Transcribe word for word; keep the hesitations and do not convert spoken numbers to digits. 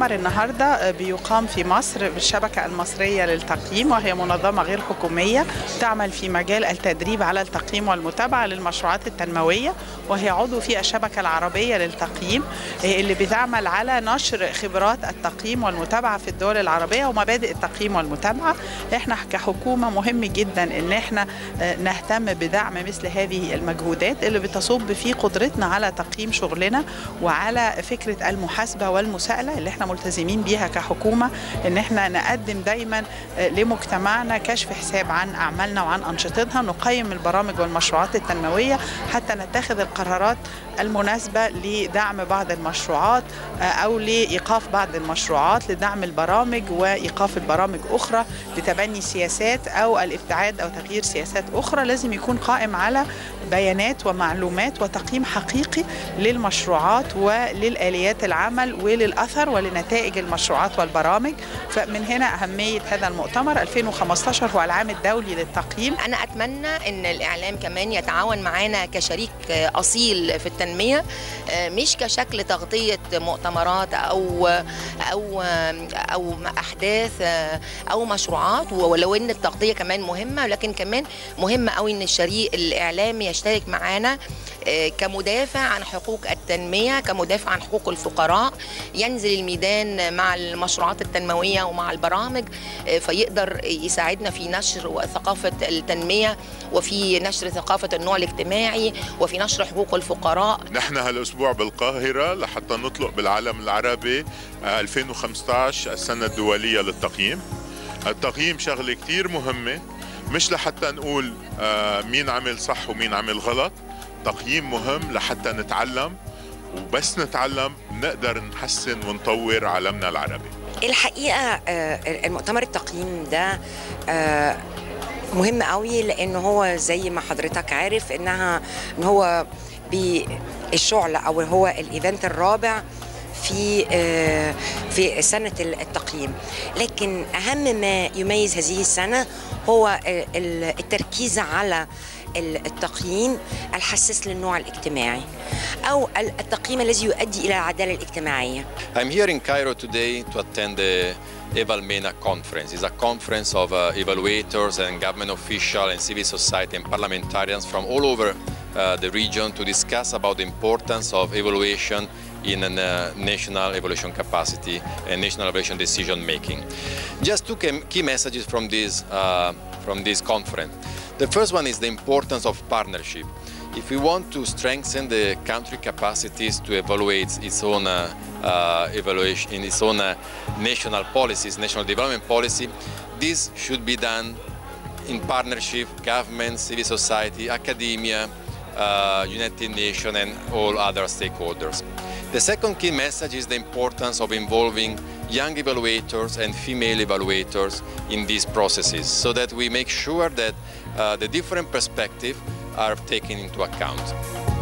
المؤتمر النهارده بيقام في مصر بالشبكة المصرية للتقييم، وهي منظمة غير حكومية تعمل في مجال التدريب على التقييم والمتابعة للمشروعات التنموية، وهي عضو في الشبكة العربية للتقييم اللي بتعمل على نشر خبرات التقييم والمتابعة في الدول العربية ومبادئ التقييم والمتابعة. احنا كحكومة مهم جدا ان احنا نهتم بدعم مثل هذه المجهودات اللي بتصب في قدرتنا على تقييم شغلنا وعلى فكرة المحاسبة والمساءلة اللي احنا ملتزمين بيها كحكومة، ان احنا نقدم دايما لمجتمعنا كشف حساب عن اعمالنا وعن انشطتنا، نقيم البرامج والمشروعات التنموية حتى نتخذ القرارات المناسبة لدعم بعض المشروعات او لايقاف بعض المشروعات، لدعم البرامج وايقاف البرامج اخرى، لتبني سياسات او الابتعاد او تغيير سياسات اخرى. لازم يكون قائم على بيانات ومعلومات وتقييم حقيقي للمشروعات وللآليات العمل وللأثر ولنتائج المشروعات والبرامج. فمن هنا أهمية هذا المؤتمر. ألفين وخمسطاشر هو العام الدولي للتقييم. أنا أتمنى أن الإعلام كمان يتعاون معنا كشريك أصيل في التنمية، مش كشكل تغطية مؤتمرات أو أو أو أحداث أو مشروعات، ولو أن التغطية كمان مهمة، لكن كمان مهم قوي أن الشريك الإعلامي يشترك معنا كمدافع عن حقوق التنمية، كمدافع عن حقوق الفقراء، ينزل الميدان مع المشروعات التنموية ومع البرامج، فيقدر يساعدنا في نشر ثقافة التنمية وفي نشر ثقافة النوع الاجتماعي وفي نشر حقوق الفقراء. نحن هالأسبوع بالقاهرة لحتى نطلق بالعالم العربي ألفين وخمسطعش السنة الدولية للتقييم. التقييم شغلة كتير مهمة، مش لحتى نقول مين عمل صح ومين عمل غلط. تقييم مهم لحتى نتعلم، وبس نتعلم نقدر نحسن ونطور عالمنا العربي. الحقيقة المؤتمر التقييم ده مهم قوي، لأنه هو زي ما حضرتك عارف إنها إن هو بالشعلة أو هو الإيفنت الرابع في في سنة التقييم. لكن أهم ما يميز هذه السنة هو التركيز على التقييم الحساس للنوع الاجتماعي أو التقييم الذي يؤدي إلى العدالة الاجتماعية. I'm here in Cairo today to attend the Evalmena conference. It's a conference of uh, evaluators and government officials and civil society and parliamentarians from all over uh, the region to discuss about the importance of evaluation in a uh, national evaluation capacity and national evaluation decision making. Just two key messages from this, uh, from this conference. The first one is the importance of partnership. If we want to strengthen the country capacities to evaluate its own uh, uh, evaluation in its own uh, national policies, national development policy, this should be done in partnership, government, civil society, academia, uh, United Nations and all other stakeholders. The second key message is the importance of involving young evaluators and female evaluators in these processes so that we make sure that uh, the different perspectives are taken into account.